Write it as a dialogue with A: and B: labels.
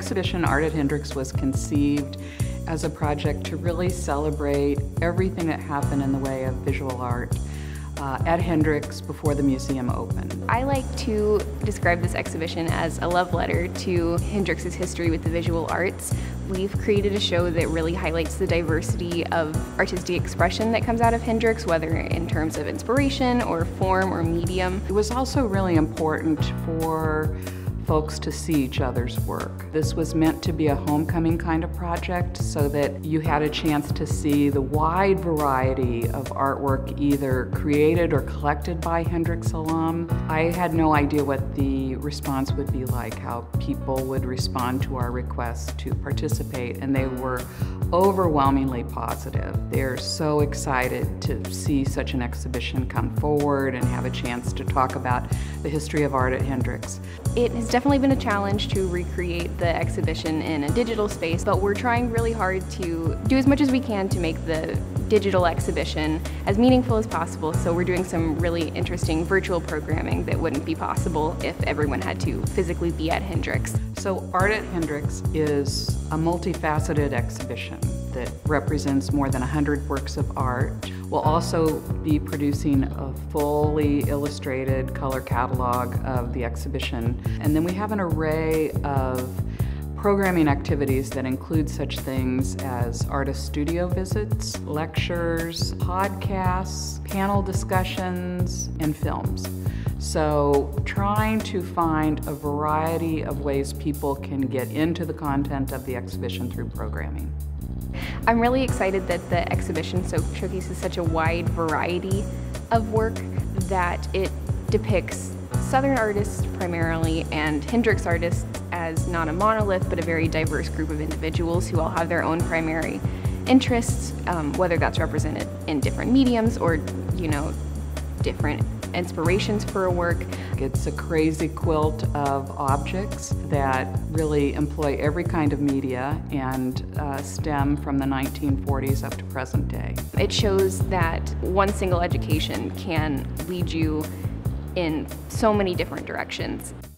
A: exhibition Art at Hendrix was conceived as a project to really celebrate everything that happened in the way of visual art at Hendrix before the museum opened.
B: I like to describe this exhibition as a love letter to Hendrix's history with the visual arts. We've created a show that really highlights the diversity of artistic expression that comes out of Hendrix, whether in terms of inspiration or form or medium.
A: It was also really important for folks to see each other's work. This was meant to be a homecoming kind of project so that you had a chance to see the wide variety of artwork either created or collected by Hendrix alum. I had no idea what the response would be like, how people would respond to our requests to participate, and they were overwhelmingly positive. They're so excited to see such an exhibition come forward and have a chance to talk about the history of art at Hendrix.
B: It has definitely been a challenge to recreate the exhibition in a digital space, but we're trying really hard to do as much as we can to make the digital exhibition as meaningful as possible. So we're doing some really interesting virtual programming that wouldn't be possible if everyone had to physically be at Hendrix.
A: So Art at Hendrix is a multifaceted exhibition that represents more than 100 works of art. We'll also be producing a fully illustrated color catalog of the exhibition. And then we have an array of programming activities that include such things as artist studio visits, lectures, podcasts, panel discussions, and films. So trying to find a variety of ways people can get into the content of the exhibition through programming.
B: I'm really excited that the exhibition showcases such a wide variety of work, that it depicts Southern artists primarily and Hendrix artists as not a monolith, but a very diverse group of individuals who all have their own primary interests, whether that's represented in different mediums or, different inspirations for a work.
A: It's a crazy quilt of objects that really employ every kind of media and stem from the 1940s up to present day.
B: It shows that one single education can lead you in so many different directions.